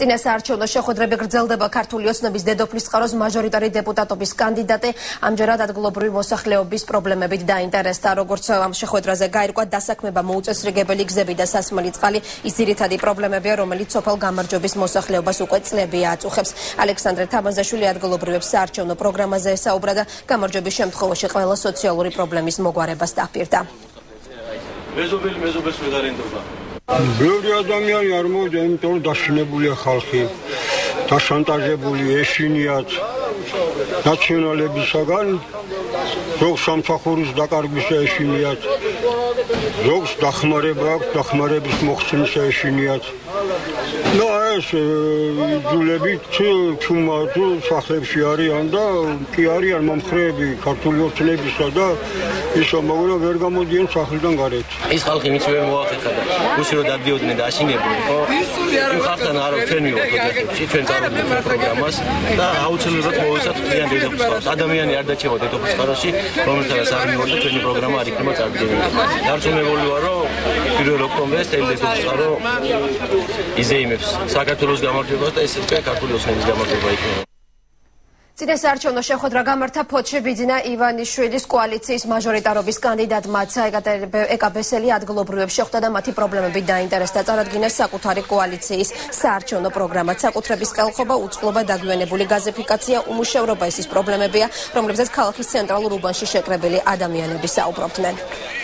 წინა საარჩევნო შეხვედრები გრძელდება ქართული ოცნების დედოფლის წყაროს მაჟორიტარი დეპუტატობის კანდიდატი ამჯერად ადგილობრივი მოსახლეობის პრობლემებით დაინტერესდა. Როგორც ამ შეხვედრაზე გაირკვა, დასაქმება მოუწესრიგებელი გზები და სასმელი წყალი ის ძირითადი პრობლემებია, რომელიც სოფელ გამარჯვების მოსახლეობას უკვე წლებია აწუხებს. ალექსანდრე თამაზაშვილი ადგილობრივებს საარჩევნო პროგრამაზე ესაუბრა და გამარჯვების შემთხვევაში ყველა სოციალური პრობლემის მოგვარებას დაპირდა. მეზობელს ვეღარენდობა. ბევრი ადამიანი არ მოვიდა, იმიტომ რომ დაშინებულია ხალხი, დაშანტაჟებული, ეშინიათ ნაციონალებისაგან, ზოგს სამსახურის დაკარგვისა ეშინიათ, ზოგს დახმარება აქვს, დახმარების მოხსნისა ეშინიათ. No, ეს იძულებით ჩუმად სახლებში არიან და კი არიან მომხრეები ქართული ოცნებისა და ისო, მაგრამ ვერ გამოდიან სახლიდან გარეთ. ის ხალხი მის ვერ მოახერხა და რუსი რო დადიოდნენ და აშინებდნენ, ხო? იმ ხალხთან არ აქვს ჩვენი ოჯახებში, ჩვენ წარუდგენთ პროგრამას და აუცილებლად მოვიცავთ მთლიან დედოფლის წყაროს. ადამიანი არ დაჩება დედოფლის წყაროში, რომელთანაც არ მივარდა ჩვენი პროგრამა არ იქნება წარდგენილი. დარწმუნებული ვარ, რომ 1 ოქტომბერს თელი დედოფლის წყარო იზეიმებს საქართველოს გამარჯვებას და ეს უკვე ქართული ოცნების გამარჯვება იქნება. წინა საარჩევნო შეხვედრა გამართა ფოთში ბიძინა ივანიშვილის კოალიციის მაჟორიტარობის კანდიდატმა ეკა ბესელი ადგილობრივებს შეხვდა და მათი პრობლემებით დაინტერესდა. წარადგინეს საკუთარი კოალიციის საარჩევნო პროგრამა. საკუთრების ყელხობა, უწყლობა, დაგვიანებული გაზიფიკაცია, უმუშევრობა ის პრობლემებია, რომლებზეც ქალაქის ცენტრალურ უბანში შეკრებილი ადამიანები საუბრობდნენ.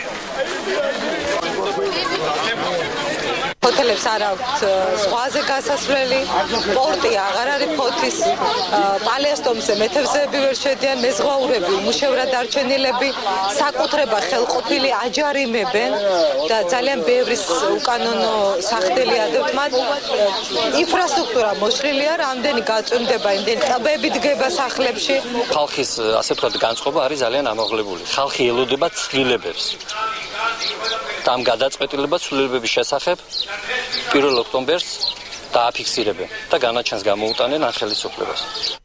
ჰოთელებს არ აქვთ ზღვაზე გასასვლელი, პორტი აღარ არის ფოთის, პალეასტომზე მეთევზეები ვერ შედიან, მეზღვაურები, უმუშევრად დარჩენილები, საკუთრება ხელყოფილი აჯარიმებენ და ძალიან ბევრი უკანონო სახდელი ადებთ მათ. ინფრასტრუქტურა მოშლილია, რამდენი გაწვიმდება, იმდენი ტბები დგება სახლებში. ხალხის ასე ვთქვათ განწყობა არის ძალიან ამაღლებული. ხალხი ელოდება ცვლილებებს. და ამ გადაწყვეტილებას ცვლილებების შესახებ 1 ოქტომბერს დააფიქსირებენ და განაჩენს გამოუტანენ ან ხელისუფლებას.